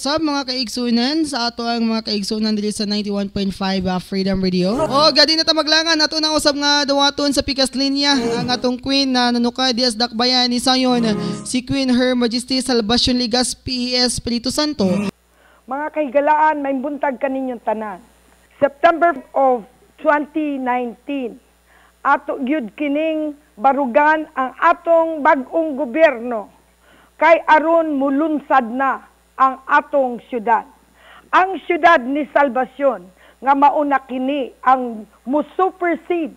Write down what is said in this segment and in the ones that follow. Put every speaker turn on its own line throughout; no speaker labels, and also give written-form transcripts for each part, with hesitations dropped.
usab mga kaigsunan sa ato ang mga kaigsunan dili sa 91.5 Freedom Radio. O gadi na ta maglangan ato na usab nga dawaton sa pikas linya ang atong queen na nanukay dias dakbayan ni sayon si Queen Her Majesty Salvacion Ligas PES Espiritu Santo.
Mga kahigalaan, may buntag kaninyong tanan. September of 2019, ato gyud kining barugan ang atong bag-ong gobyerno kay aron mulunsad na ang atong syudad. Ang syudad ni Salvacion nga mauna kini ang musupersede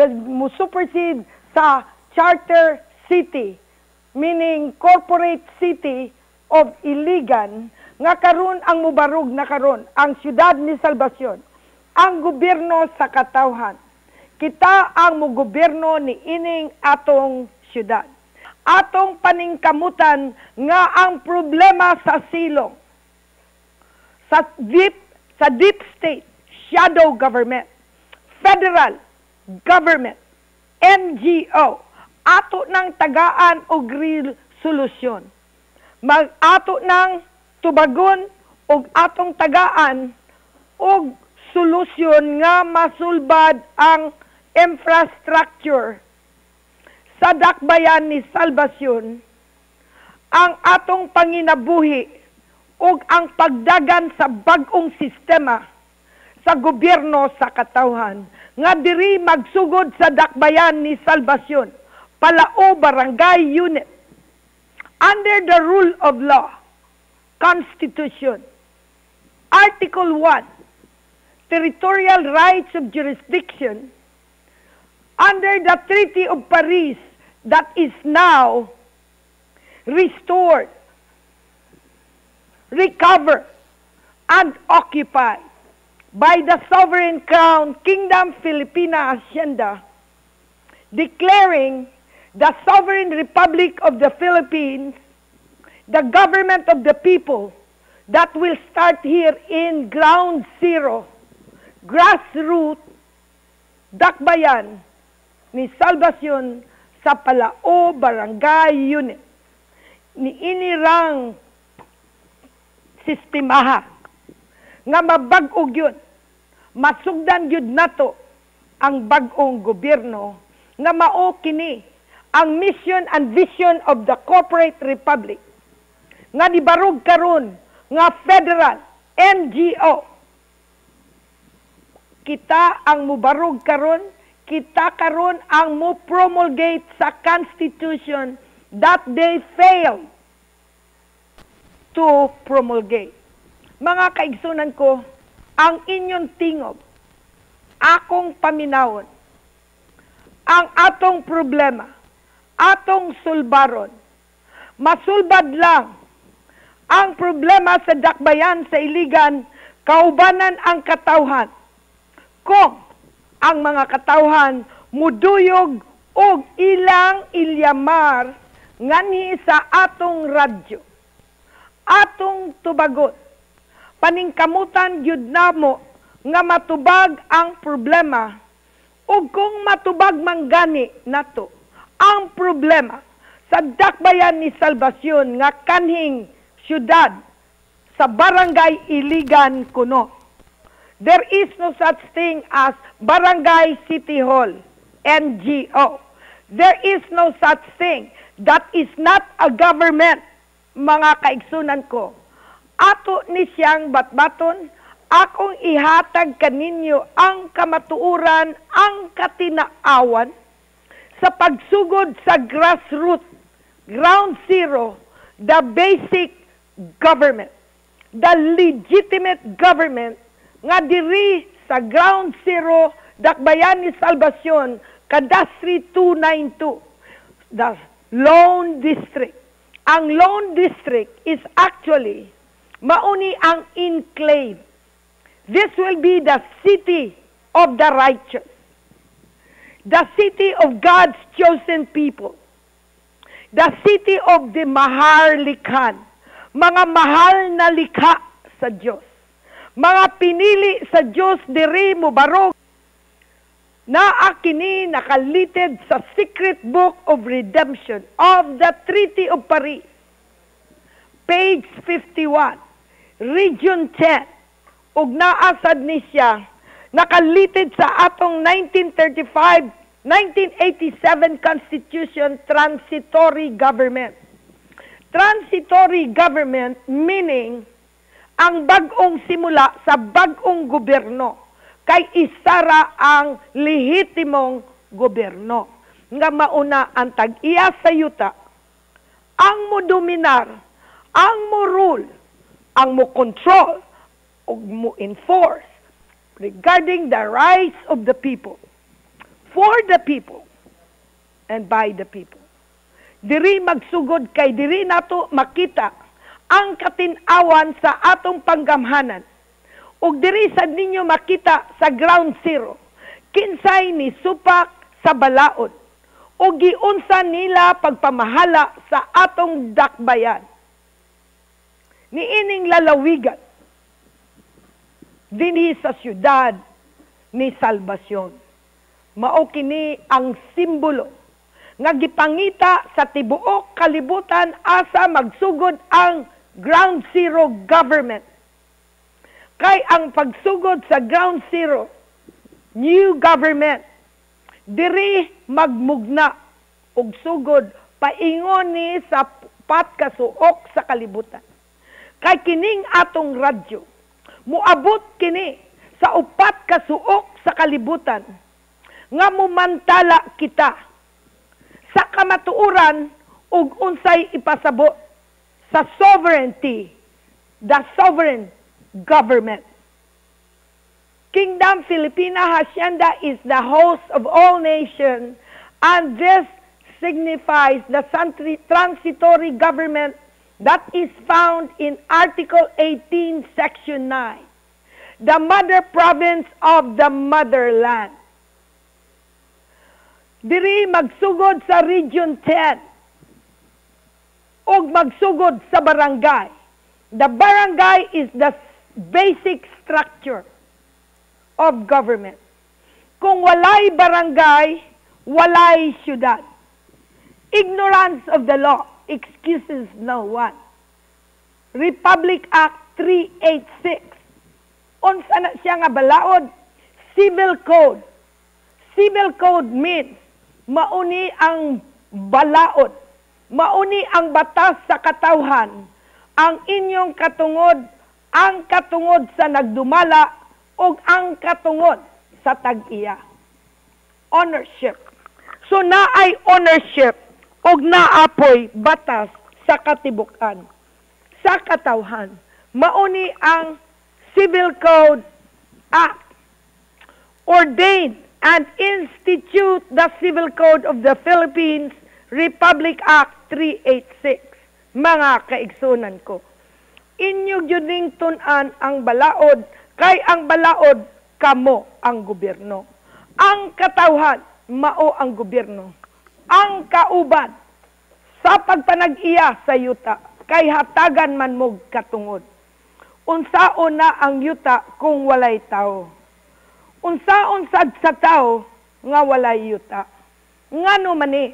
sa charter city, meaning corporate city of Iligan, nga karon ang mubarog na karon ang syudad ni Salvacion, ang gobyerno sa katawhan. Kita ang mugobyerno ni ining atong syudad. Atong paningkamutan nga ang problema sa silong, sa deep state, shadow government, federal government, NGO, ato ng tagaan og real solusyon. Mag-ato ng tubagon og atong tagaan og solusyon nga masulbad ang infrastructure sa dakbayan ni Salvacion, ang atong panginabuhi ug ang pagdagan sa bag-ong sistema sa gobyerno sa katawhan nga diri magsugod sa dakbayan ni Salvacion, palao barangay unit under the rule of law, Constitution, Article 1, territorial rights of jurisdiction, under the Treaty of Paris that is now restored, recovered, and occupied by the Sovereign Crown Kingdom Filipina HACIENDA, declaring the Sovereign Republic of the Philippines the government of the people that will start here in ground zero, grassroots, dakbayan ni Salvacion sa Palao Barangay Unit. Ni inirang sistemaha nga mabag-og yun, masugdan yun nato ang bag-ong gobyerno nga mao kini ang mission and vision of the corporate republic nga nibarog karon nga federal NGO. Kita ang mubarog karon, kita karon ang mo promulgate sa Constitution that they failed to promulgate. Mga kaigsunan ko, ang inyong tingob, akong paminawon, ang atong problema, atong sulbaron, masulbad lang ang problema sa dakbayan sa Iligan, kaubanan ang katawhan. Kung ang mga katawhan muduyog og ilang ilyamar ngani sa atong radyo, atong tubagot, paningkamutan gyud namo nga matubag ang problema, ug kung matubag manggani nato ang problema sa dakbayan ni Salvacion nga kanhing syudad sa barangay Iligan kuno. There is no such thing as Barangay City Hall, NGO. There is no such thing. That is not a government, mga kaigsunan ko. Ato ni siyang batbaton, akong ihatag kaninyo ang kamatuuran, ang katinaawan, sa pagsugod sa grassroots, ground zero, the basic government, the legitimate government, nga diri sa ground zero dakbayan ni Salvacion, Cadastri 292, the Lone District. Ang Lone District is actually mauni ang enclave. This will be the city of the righteous, the city of God's chosen people, the city of the maharlikhan, mga mahal na likha sa Diyos. Mga pinili sa Diyos diri mo barog na akini nakalited sa secret book of redemption of the Treaty of Paris, page 51. Region 10, ug naasad ni siya, nakalitid sa atong 1987 Constitution, transitory government. Transitory government meaning ang bagong simula sa bagong gobyerno kay isara ang lehitimong gobyerno nga mauna ang tag-iya sa yuta, ang mo dominar, ang mo rule, ang mo control o mo enforce regarding the rights of the people, for the people and by the people. Diri magsugod kay diri nato makita ang katinawan sa atong panggamhanan. Ug diri sad ninyo makita sa ground zero kinsay ni supak sa balaod o giunsa nila pagpamahala sa atong dakbayan. Niining lalawigan dinhi sa syudad ni Salvacion. Mao kini ang simbolo nga gipangita sa tibuok kalibutan asa magsugod ang ground zero government. Kay ang pagsugod sa ground zero, new government, diri magmugna og sugod paingon ni sa patkasuok sa kalibutan. Kay kining atong radyo, muabot kini sa upat ka suok sa kalibutan nga mumantala kita sa kamatuuran ug unsay ipasabot sa sovereignty, the sovereign government. Kingdom Filipina Hacienda is the host of all nations, and this signifies the transitory government that is found in Article 18, Section 9, the mother province of the motherland. Diri magsugod sa Region 10 ug magsugod sa barangay. The barangay is the basic structure of government. Kung walay barangay, walay syudad. Ignorance of the law excuses no one. Republic Act 386. Unsa na siya nga balaod? Civil Code. Civil Code means mauni ang balaod, mauni ang batas sa katawhan, ang inyong katungod, ang katungod sa nagdumala, o ang katungod sa tag-iya. Ownership. So naay ownership, o naapoy batas sa katibukan, sa katawhan. Mauni ang Civil Code Act, ordained and institute the Civil Code of the Philippines, Republic Act 386. Mga kaigsunan ko, inyo gyuding tun-an ang balaod, kay ang balaod kamo ang gobyerno. Ang katawhan mao ang gobyerno. Ang kauban sa pagpanag-iya sa yuta, kay hatagan man mog katungod. Unsaon na ang yuta kung walay tao? Unsaon sad sa tao nga walay yuta? Ngano man ni?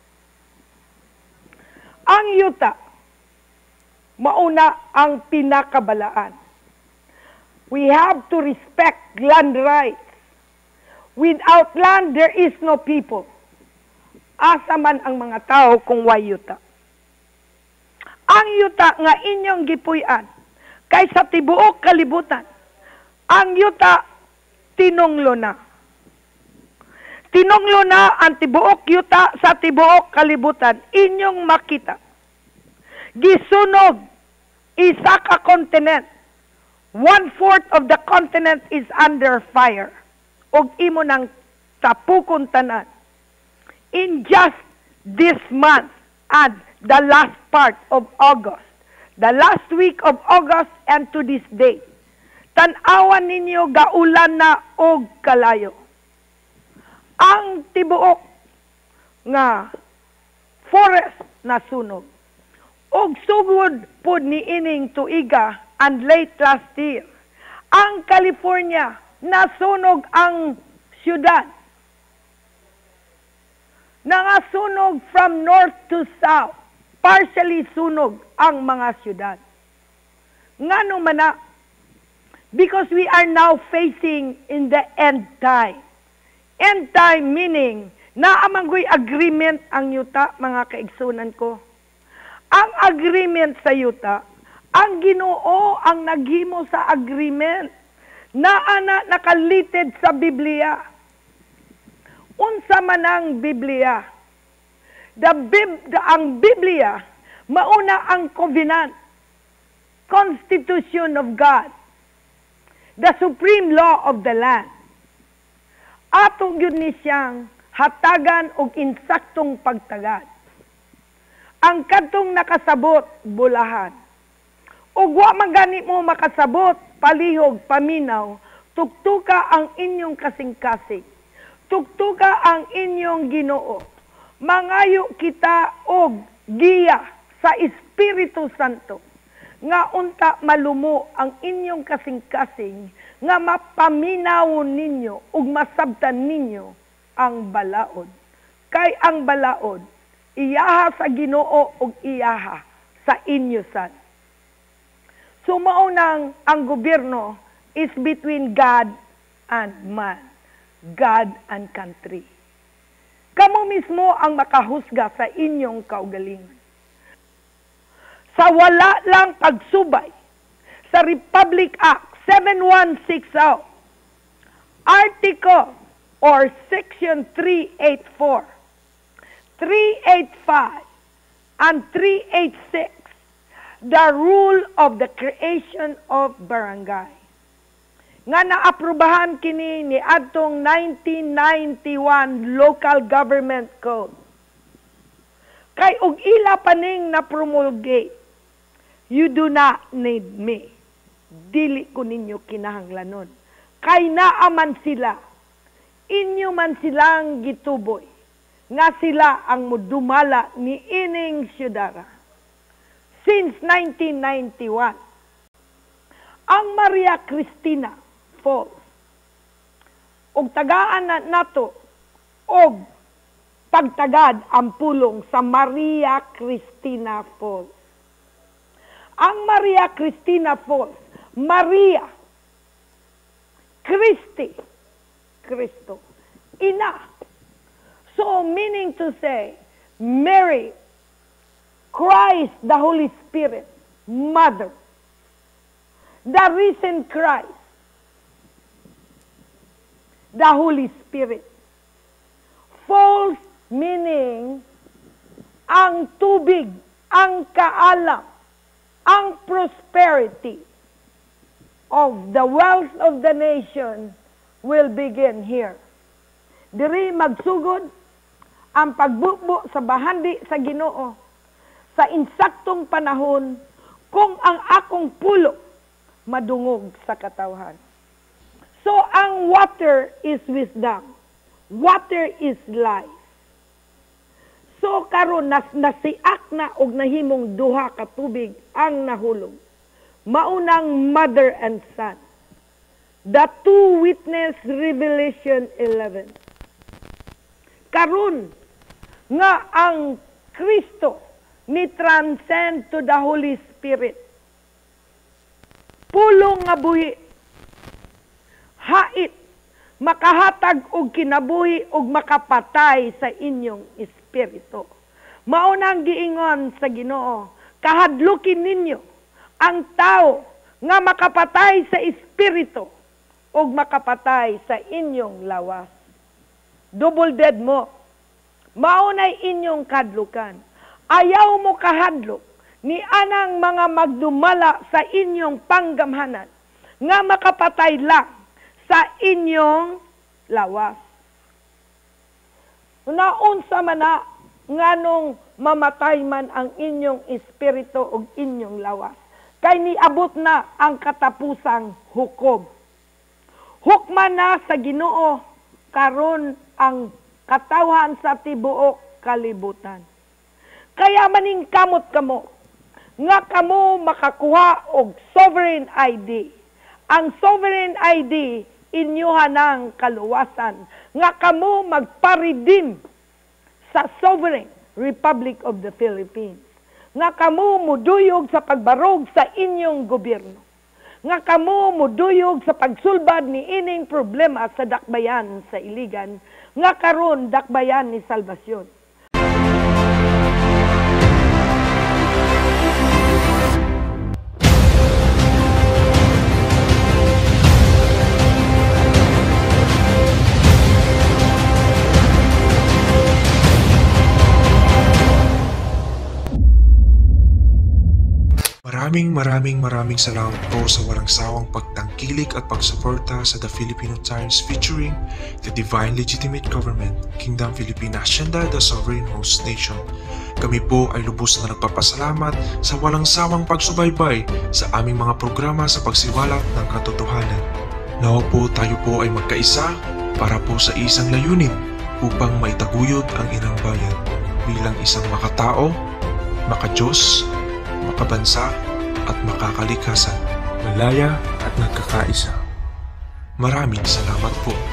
Ang yuta mauna ang pinakabalaan. We have to respect land rights. Without land, there is no people. Asa man ang mga tao kung way yuta. Ang yuta nga inyong gipuy-an kay sa tibuok kalibutan, ang yuta tinunglo na. Tinunglo na ang tibuok yuta sa tibuok kalibutan. Inyong makita. Gisunog isa ka continent. 1/4 of the continent is under fire. Og imo nang tapukon tanan. In just this month and the last part of August, the last week of August and to this day, tan-awan ninyo gaulan na og kalayo. Ang tibuok nga forest na sunog. Og sugod pod ni ining tuiga and late last year, ang California nasunog ang syudad. Nangasunog from north to south. Partially sunog ang mga syudad. Ngano man na? Because we are now facing in the end time. End time meaning, naamanggoy agreement ang yuta, mga kaigsunan ko. Ang agreement sa yuta, ang Ginoo ang naghimo sa agreement na nakalited sa Biblia. Unsa man ang Biblia? Ang Biblia, mauna ang covenant, Constitution of God, the supreme law of the land. Atong yun ni siyang hatagan o insaktong pagtagad. Ang katong nakasabot, bulahan. O wa magani mo makasabot, palihog, paminaw, tuktuka ang inyong kasing-kasing. Tuktuka ang inyong Ginoo. Mangayo kita og giya sa Espiritu Santo. Nga unta malumo ang inyong kasing-kasing, nga mapaminawon ninyo ug masabtan ninyo ang balaod. Kay ang balaod, iyaha sa Ginoo ug iyaha sa inyo san. So maunang ang gobyerno is between God and man, God and country. Kamo mismo ang makahusga sa inyong kaugalingon. Sa wala lang pagsubay sa Republic Act 7160, Article or Section 384, 385, and 386, the rule of the creation of barangay. Nga naaprubahan kini ni adtong 1991 Local Government Code. Kay og ila paning na promulgate, you do not need me. Dili ko ninyo kinahanglanon. Kay naaman sila, inyo man silang gituboy, nga sila ang mudumala ni ining syudara. Since 1991, ang Maria Cristina Falls, og tagaan na nato, og pagtagad ang pulong sa Maria Cristina Falls. Ang Maria Cristina Falls, Maria, Christi, Cristo, ina. So meaning to say, Mary, Christ, the Holy Spirit, Mother, the risen Christ, the Holy Spirit. Falls meaning ang tubig, ang kaalam, ang prosperity of the wealth of the nation will begin here. Diri magsugod ang pagbubo sa bahandi sa Ginoo sa insaktong panahon kung ang akong pulo madungog sa katawhan. So ang water is wisdom. Water is life. So karon nasiak na og nahimong duha ka tubig ang nahulog. Maunang mother and son. The two witness Revelation 11. Karon nga ang Kristo ni transcend to the Holy Spirit. Pulong nga buhi. Hait makahatag og kinabuhi og makapatay sa inyong espiritu. Maunang giingon sa Ginoo, kahadlukin ninyo ang tao nga makapatay sa espiritu og makapatay sa inyong lawas. Double dead mo. Maunay inyong kadlukan. Ayaw mo kahadlok ni anang mga magdumala sa inyong panggamhanan nga makapatay lang sa inyong lawas. Naunsa man na nganong mamatay man ang inyong espiritu o inyong lawas. Kay niabot na ang katapusang hukom. Hukman na sa Ginoo karon ang katawhan sa tibuok kalibutan. Kaya maning kamot kamo nga kamo makakuha og sovereign ID. Ang sovereign ID inyuha ng kaluwasan nga kamo magparidim sa sovereign Republic of the Philippines. nga kamo muduyog sa pagbarog sa inyong gobyerno, nga kamo muduyog sa pagsulbad ni ining problema sa dakbayan sa Iligan, nga karon dakbayan ni salbasyon.
Maraming salamat po sa walang sawang pagtangkilik at pagsuporta sa The Filipino Times featuring the Divine Legitimate Government, Kingdom Filipina Hacienda, the Sovereign Host Nation. Kami po ay lubos na nagpapasalamat sa walang sawang pagsubaybay sa aming mga programa sa pagsiwalat ng katotohanan. Nawa po tayo po ay magkaisa para po sa isang layunin upang maitaguyod ang inang bayan bilang isang makatao, makadiyos, makabansa at makakalikasan, malaya at nagkakaisa. Maraming salamat po.